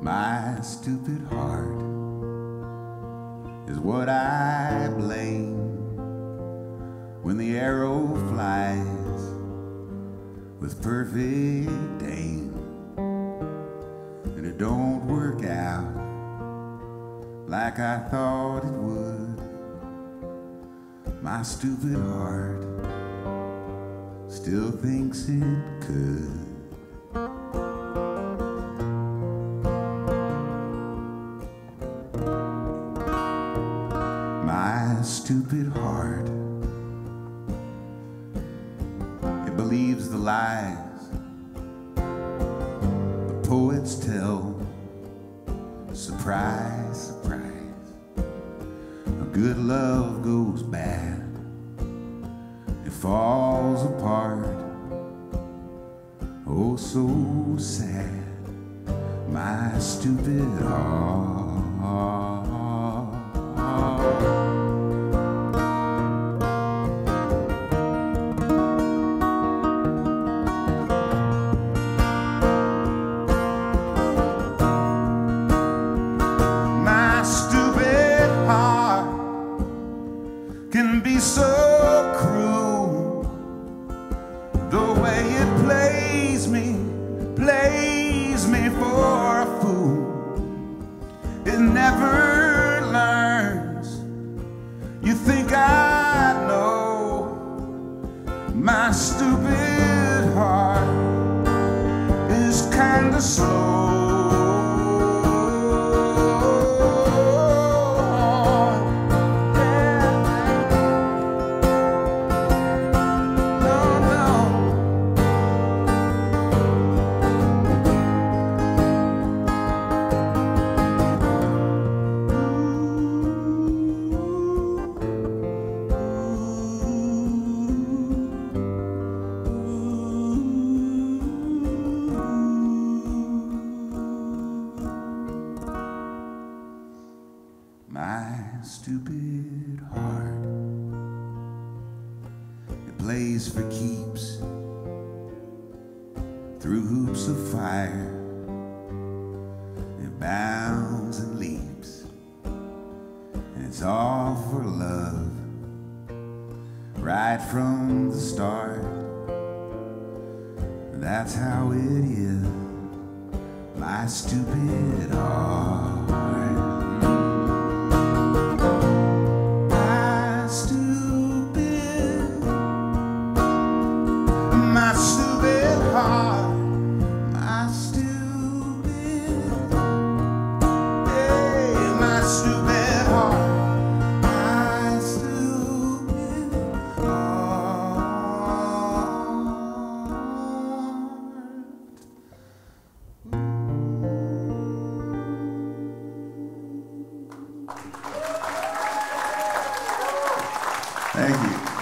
My stupid heart is what I blame when the arrow flies with perfect aim and it don't work out like I thought it would. My stupid heart still thinks it could. My stupid heart, it believes the lies the poets tell. Surprise, surprise, a good love goes bad, it falls apart, oh so sad. My stupid heart. Can be so cruel, the way it plays me for a fool. It never learns. You think I know? My stupid heart is kinda slow. My stupid heart, it plays for keeps through hoops of fire. It bounds and leaps, and it's all for love right from the start. That's how it is, my stupid heart. My stupid heart, my stupid, hey, my stupid heart, my stupid heart. Thank you.